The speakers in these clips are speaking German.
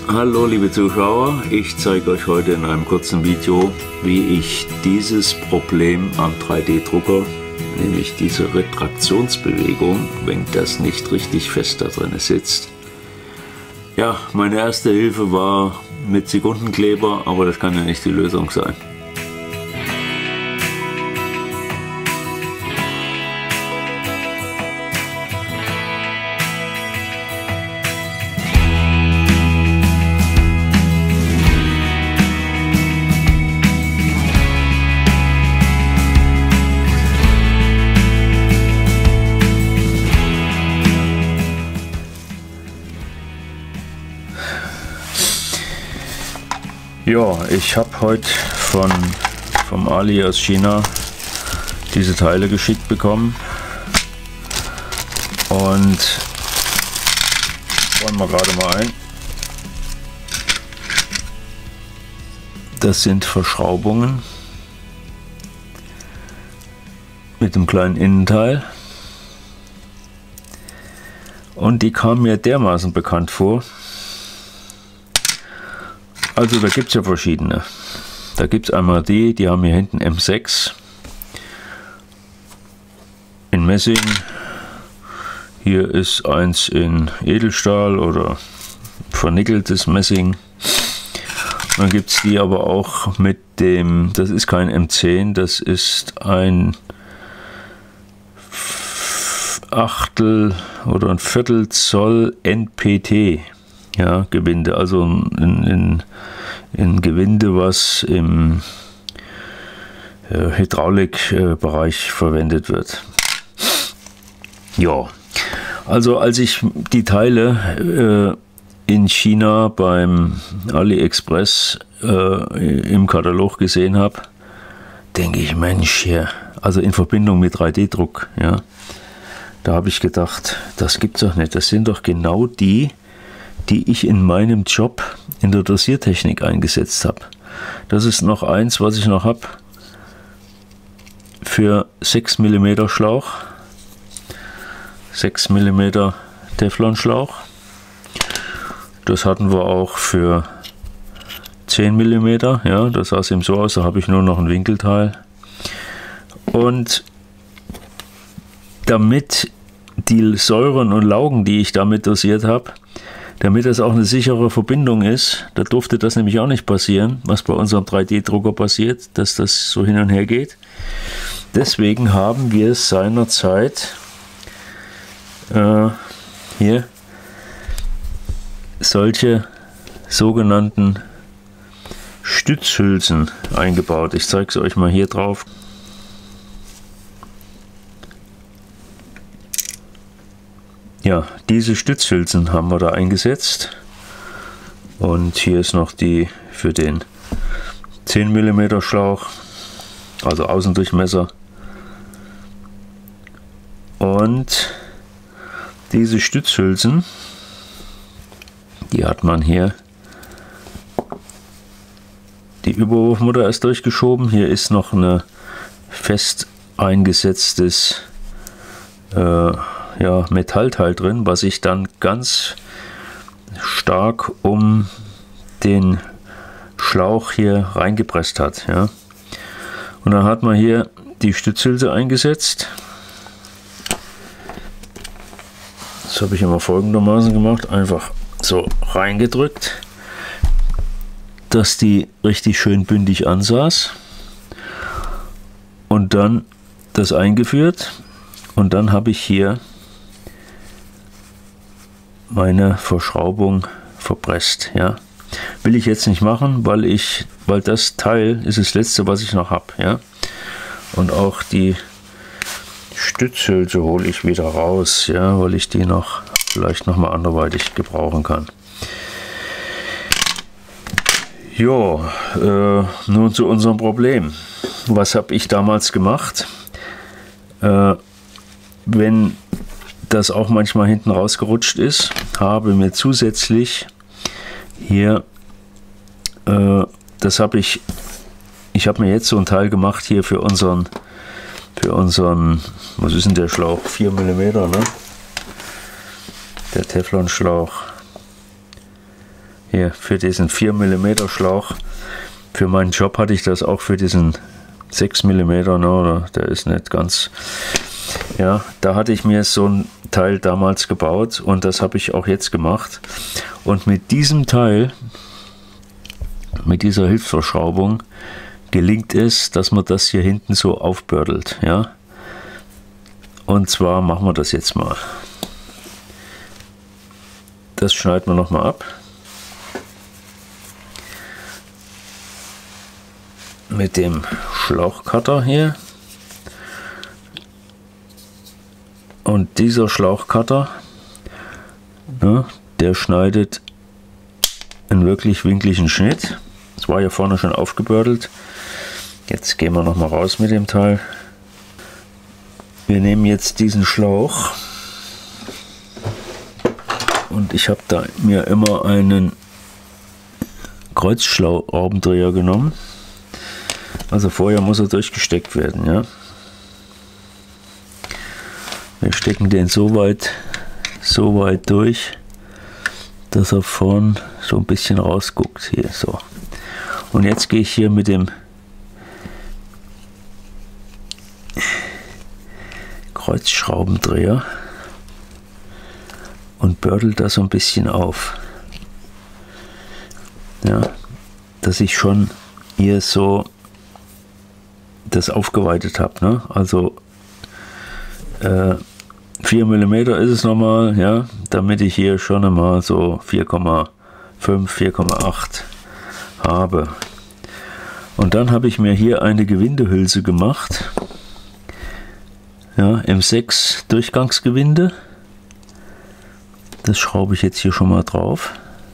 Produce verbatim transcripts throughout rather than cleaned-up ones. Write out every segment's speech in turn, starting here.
Hallo liebe Zuschauer, ich zeige euch heute in einem kurzen Video, wie ich dieses Problem am drei D Drucker, nämlich diese Retraktionsbewegung, wenn das nicht richtig fest da drin sitzt. Ja, meine erste Hilfe war mit Sekundenkleber, aber das kann ja nicht die Lösung sein. Ja, ich habe heute von vom Ali aus China diese Teile geschickt bekommen und wollen wir gerade mal ein. Das sind Verschraubungen mit dem kleinen Innenteil und die kamen mir dermaßen bekannt vor. Also da gibt es ja verschiedene. Da gibt es einmal die, die haben hier hinten M sechs in Messing. Hier ist eins in Edelstahl oder vernickeltes Messing. Dann gibt es die aber auch mit dem, das ist kein M zehn, das ist ein Achtel oder ein Viertel Zoll N P T. Ja, Gewinde, also in, in, in Gewinde, was im äh, Hydraulikbereich äh, verwendet wird. Ja, also als ich die Teile äh, in China beim AliExpress äh, im Katalog gesehen habe, denke ich, Mensch, hier, also in Verbindung mit drei D Druck, ja, da habe ich gedacht, das gibt's doch nicht, das sind doch genau die, die ich in meinem Job in der Dosiertechnik eingesetzt habe. Das ist noch eins, was ich noch habe für sechs Millimeter Schlauch, sechs Millimeter Teflonschlauch. Das hatten wir auch für zehn Millimeter, ja, das sah eben so aus, da habe ich nur noch ein Winkelteil. Und damit die Säuren und Laugen, die ich damit dosiert habe, damit das auch eine sichere Verbindung ist, da durfte das nämlich auch nicht passieren, was bei unserem drei D Drucker passiert, dass das so hin und her geht. Deswegen haben wir seinerzeit äh, hier solche sogenannten Stützhülsen eingebaut. Ich zeige es euch mal hier drauf. Ja, diese Stützhülsen haben wir da eingesetzt und hier ist noch die für den zehn Millimeter Schlauch, also Außendurchmesser, und diese Stützhülsen, die hat man hier, die Überwurfmutter ist durchgeschoben, hier ist noch eine fest eingesetztes äh, ja, Metallteil drin, was sich dann ganz stark um den Schlauch hier reingepresst hat. Ja. Und dann hat man hier die Stützhülse eingesetzt. Das habe ich immer folgendermaßen gemacht, einfach so reingedrückt, dass die richtig schön bündig ansaß und dann das eingeführt und dann habe ich hier meine Verschraubung verpresst, ja. Will ich jetzt nicht machen, weil ich, weil das Teil ist das letzte, was ich noch habe, ja. Und auch die Stützhülse hole ich wieder raus, ja, weil ich die noch vielleicht noch mal anderweitig gebrauchen kann. Ja, äh, nun zu unserem Problem. Was habe ich damals gemacht? Äh, wenn das auch manchmal hinten rausgerutscht ist, habe mir zusätzlich hier, äh, das habe ich, ich habe mir jetzt so ein Teil gemacht hier für unseren, für unseren, was ist denn der Schlauch? vier Millimeter, ne? Der Teflonschlauch. hier für diesen vier Millimeter Schlauch. Für meinen Job hatte ich das auch für diesen sechs Millimeter, ne, oder der ist nicht ganz, ja, da hatte ich mir so ein Teil damals gebaut und das habe ich auch jetzt gemacht. Und mit diesem Teil, mit dieser Hilfsverschraubung, gelingt es, dass man das hier hinten so aufbördelt, ja. Und zwar machen wir das jetzt mal. Das schneiden wir nochmal ab. Mit dem Schlauchcutter hier. Und dieser Schlauchcutter, ne, der schneidet einen wirklich winkligen Schnitt. Das war ja vorne schon aufgebördelt. Jetzt gehen wir noch mal raus mit dem Teil. Wir nehmen jetzt diesen Schlauch und ich habe da mir immer einen Kreuzschraubendreher genommen. Also vorher muss er durchgesteckt werden, ja. Wir stecken den so weit, so weit durch, dass er vorn so ein bisschen rausguckt hier, so. Und jetzt gehe ich hier mit dem Kreuzschraubendreher und bördel das so ein bisschen auf, ja, dass ich schon hier so das aufgeweitet habe, ne? Also äh, vier Millimeter ist es normal, ja, damit ich hier schon einmal so vier Komma fünf, vier Komma acht habe. Und dann habe ich mir hier eine Gewindehülse gemacht, ja, M sechs Durchgangsgewinde. Das schraube ich jetzt hier schon mal drauf.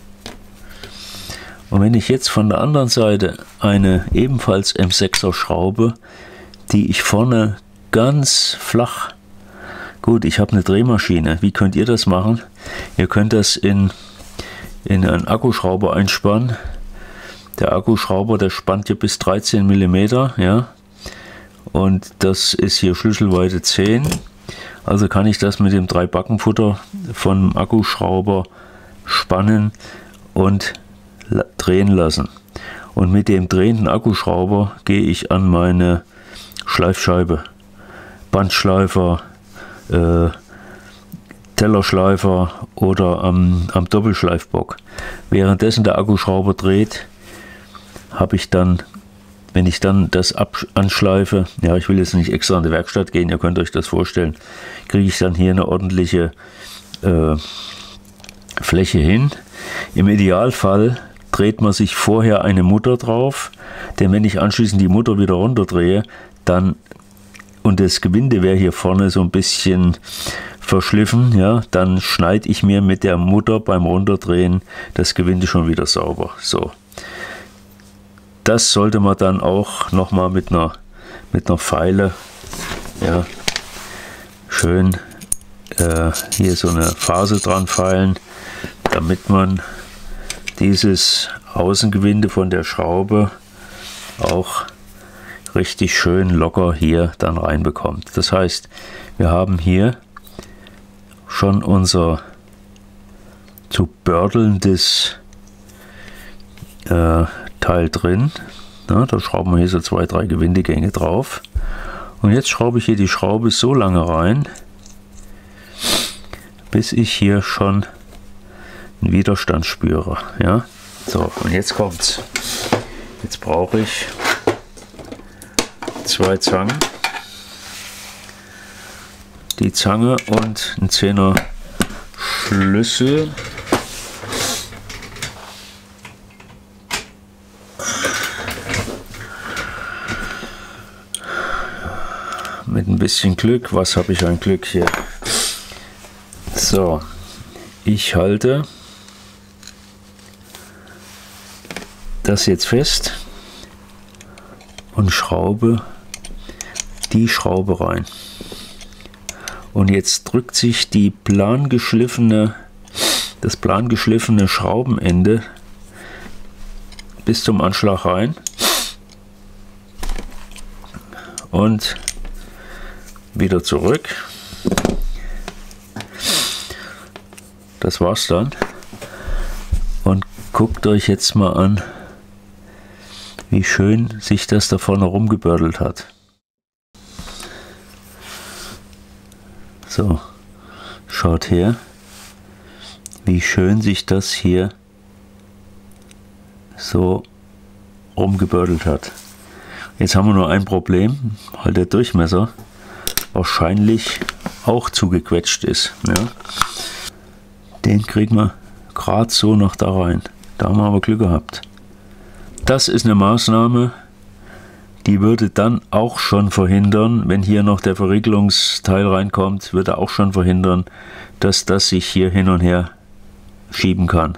Und wenn ich jetzt von der anderen Seite eine ebenfalls M sechser schraube, die ich vorne ganz flach, gut, ich habe eine Drehmaschine, wie könnt ihr das machen? Ihr könnt das in, in einen Akkuschrauber einspannen. Der Akkuschrauber, der spannt hier bis dreizehn Millimeter, ja, und das ist hier Schlüsselweite zehn. Also kann ich das mit dem drei Backenfutter vom Akkuschrauber spannen und drehen lassen. Und mit dem drehenden Akkuschrauber gehe ich an meine Schleifscheibe, Bandschleifer, äh, Tellerschleifer oder am, am Doppelschleifbock. Währenddessen der Akkuschrauber dreht, habe ich dann, wenn ich dann das anschleife, ja, ich will jetzt nicht extra in die Werkstatt gehen, ihr könnt euch das vorstellen, kriege ich dann hier eine ordentliche äh, Fläche hin. Im Idealfall dreht man sich vorher eine Mutter drauf, denn wenn ich anschließend die Mutter wieder runterdrehe, dann, und das Gewinde wäre hier vorne so ein bisschen verschliffen, ja, dann schneide ich mir mit der Mutter beim Runterdrehen das Gewinde schon wieder sauber. So. Das sollte man dann auch nochmal mit einer, mit einer Feile, ja, schön äh, hier so eine Phase dran feilen, damit man dieses Außengewinde von der Schraube auch richtig schön locker hier dann reinbekommt. Das heißt, wir haben hier schon unser zu bördelndes äh, Teil drin. Na, da schrauben wir hier so zwei, drei Gewindegänge drauf. Und jetzt schraube ich hier die Schraube so lange rein, bis ich hier schon einen Widerstand spüre. Ja? So, und jetzt kommt's. Jetzt brauche ich zwei Zangen. Die Zange und ein Zehner Schlüssel. Mit ein bisschen Glück. Was habe ich ein Glück hier? So, ich halte das jetzt fest und schraube die Schraube rein. Und jetzt drückt sich die plan geschliffene, das plan geschliffene Schraubenende bis zum Anschlag rein und wieder zurück. Das war's dann. Und guckt euch jetzt mal an, wie schön sich das da vorne rumgebördelt hat. So, schaut her, wie schön sich das hier so rumgebördelt hat. Jetzt haben wir nur ein Problem, weil der Durchmesser wahrscheinlich auch zugequetscht ist. Ja. Den kriegen wir gerade so noch da rein. Da haben wir aber Glück gehabt. Das ist eine Maßnahme, die würde dann auch schon verhindern, wenn hier noch der Verriegelungsteil reinkommt, würde auch schon verhindern, dass das sich hier hin und her schieben kann.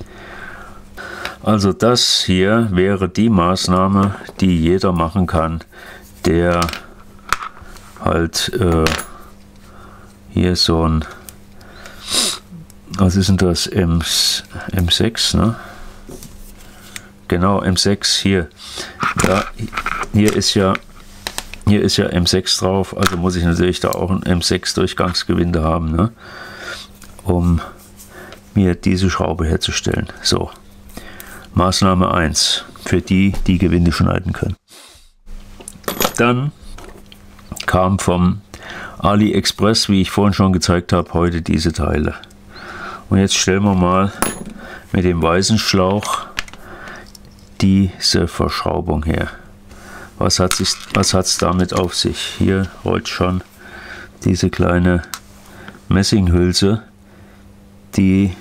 Also das hier wäre die Maßnahme, die jeder machen kann, der halt äh, hier so ein, was ist denn das, M sechs, ne? Genau, M sechs hier. Ja, hier ist ja hier ist ja M sechs drauf, also muss ich natürlich da auch ein M sechs Durchgangsgewinde haben, ne? Um mir diese Schraube herzustellen. So, Maßnahme eins für die, die Gewinde schneiden können. Dann kam vom AliExpress, wie ich vorhin schon gezeigt habe, heute diese Teile. Und jetzt stellen wir mal mit dem weißen Schlauch diese Verschraubung her. Was hat es was hat's damit auf sich? Hier rollt schon diese kleine Messinghülse, die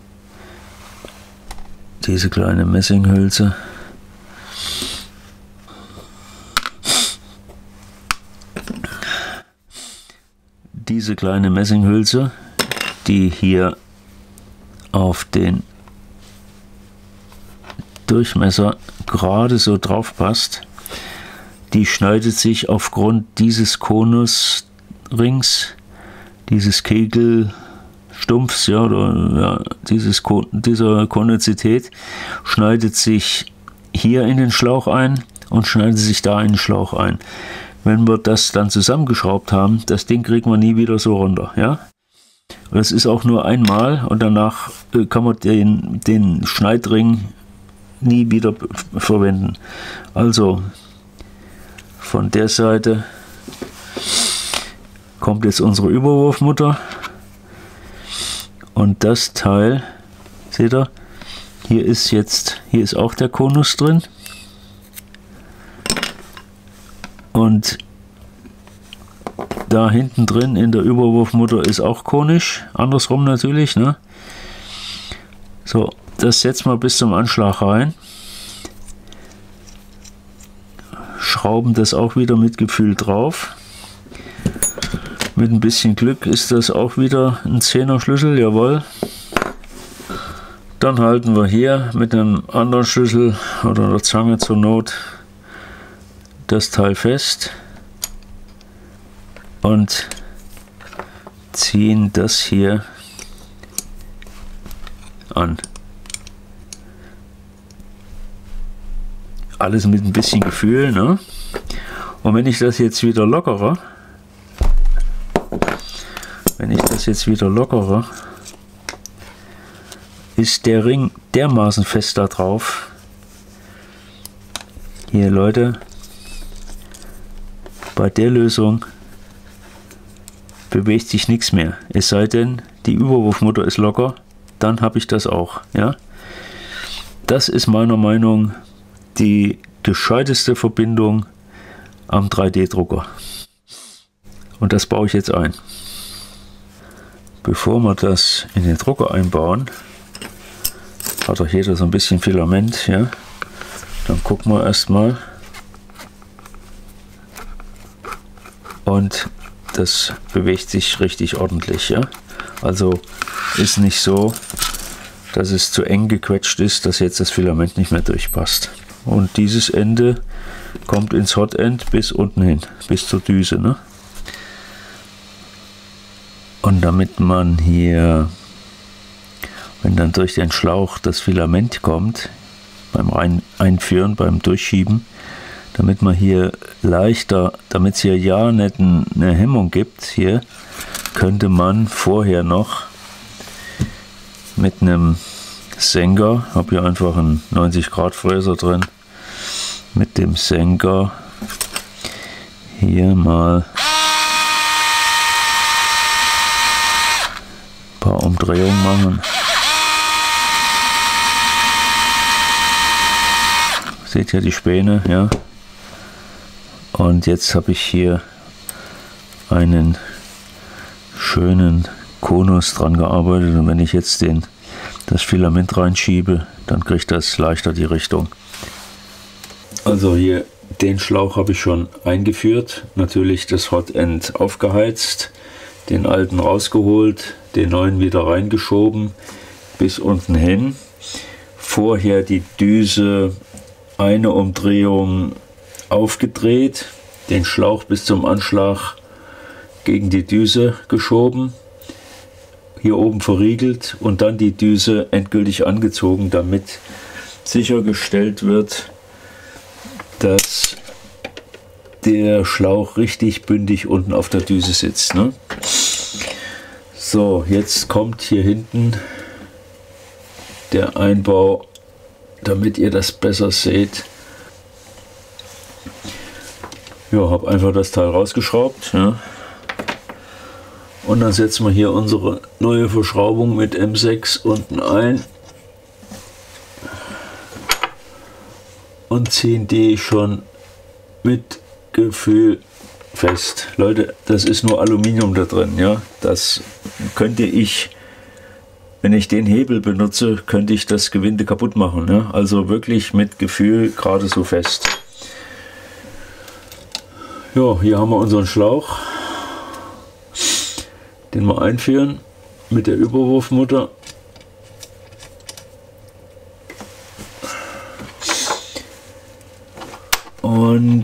diese kleine Messinghülse diese kleine Messinghülse, die hier auf den Durchmesser gerade so drauf passt, die schneidet sich aufgrund dieses Konusrings, dieses Kegelstumpfs, ja, oder ja, dieses, dieser Konizität, schneidet sich hier in den Schlauch ein und schneidet sich da in den Schlauch ein. Wenn wir das dann zusammengeschraubt haben, das Ding kriegen wir nie wieder so runter, ja. Das ist auch nur einmal und danach kann man den, den Schneidring nie wieder verwenden. Also von der Seite kommt jetzt unsere Überwurfmutter und das Teil, seht ihr, hier ist jetzt, hier ist auch der Konus drin und da hinten drin in der Überwurfmutter ist auch konisch, andersrum natürlich, ne? So, das setzen wir bis zum Anschlag rein, schrauben das auch wieder mit Gefühl drauf. Mit ein bisschen Glück ist das auch wieder ein Zehner Schlüssel, jawohl. Dann halten wir hier mit einem anderen Schlüssel oder einer Zange zur Not das Teil fest und ziehen das hier an. Alles mit ein bisschen Gefühl, ne? Und wenn ich das jetzt wieder lockere, wenn ich das jetzt wieder lockere, ist der Ring dermaßen fest da drauf. Hier, Leute, bei der Lösung bewegt sich nichts mehr. Es sei denn, die Überwurfmutter ist locker, dann habe ich das auch, ja? Das ist meiner Meinung nach die gescheiteste Verbindung am drei D Drucker. Und das baue ich jetzt ein. Bevor wir das in den Drucker einbauen, hat auch jeder so ein bisschen Filament, ja. Dann gucken wir erstmal. Und das bewegt sich richtig ordentlich, ja. Also ist nicht so, dass es zu eng gequetscht ist, dass jetzt das Filament nicht mehr durchpasst. Und dieses Ende kommt ins Hotend bis unten hin, bis zur Düse, ne? Und damit man hier, wenn dann durch den Schlauch das Filament kommt, beim Rein Einführen, beim Durchschieben, damit man hier leichter, damit es hier ja nicht eine Hemmung gibt, hier könnte man vorher noch mit einem Senker. Habe hier einfach einen neunzig Grad Fräser drin. Mit dem Senker hier mal ein paar Umdrehungen machen. Seht ihr die Späne, ja? Und jetzt habe ich hier einen schönen Konus dran gearbeitet, und wenn ich jetzt den, das Filament reinschiebe, dann kriegt das leichter die Richtung. Also hier den Schlauch habe ich schon eingeführt, natürlich das Hot End aufgeheizt, den alten rausgeholt, den neuen wieder reingeschoben bis unten hin. Vorher die Düse eine Umdrehung aufgedreht, den Schlauch bis zum Anschlag gegen die Düse geschoben, hier oben verriegelt und dann die Düse endgültig angezogen, damit sichergestellt wird, dass der Schlauch richtig bündig unten auf der Düse sitzt, ne? So, jetzt kommt hier hinten der Einbau, damit ihr das besser seht. Ja, habe einfach das Teil rausgeschraubt, ja. Und dann setzen wir hier unsere neue Verschraubung mit M sechs unten ein und ziehen die schon mit Gefühl fest. Leute, das ist nur Aluminium da drin, ja. Das könnte ich, wenn ich den Hebel benutze, könnte ich das Gewinde kaputt machen, ja. Also wirklich mit Gefühl gerade so fest. Ja, hier haben wir unseren Schlauch, den wir einführen mit der Überwurfmutter. Und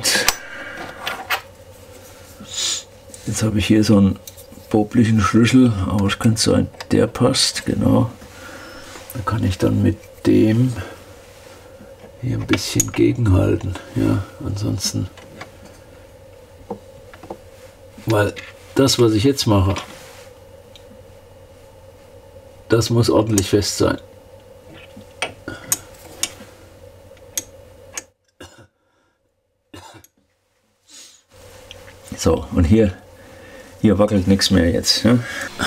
jetzt habe ich hier so einen boblichen Schlüssel, aber es könnte sein, der passt, genau. Da kann ich dann mit dem hier ein bisschen gegenhalten, ja, ansonsten, weil das, was ich jetzt mache, das muss ordentlich fest sein. So, und hier, hier wackelt nichts mehr jetzt. Ja?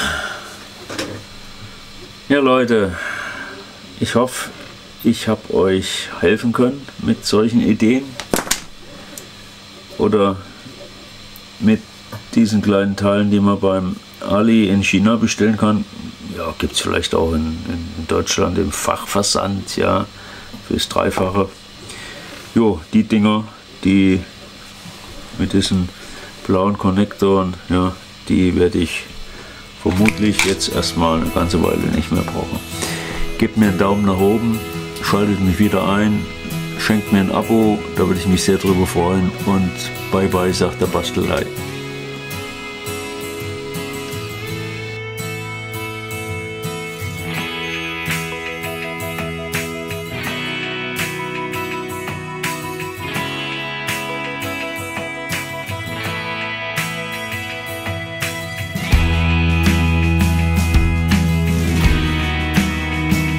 Ja, Leute, ich hoffe, ich habe euch helfen können mit solchen Ideen oder mit diesen kleinen Teilen, die man beim Ali in China bestellen kann. Ja, gibt es vielleicht auch in, in Deutschland im Fachversand, ja, fürs Dreifache. Jo, die Dinger, die mit diesen blauen Konnektoren, ja, die werde ich vermutlich jetzt erstmal eine ganze Weile nicht mehr brauchen. Gebt mir einen Daumen nach oben, schaltet mich wieder ein, schenkt mir ein Abo, da würde ich mich sehr drüber freuen, und bye bye, sagt der Bastelei.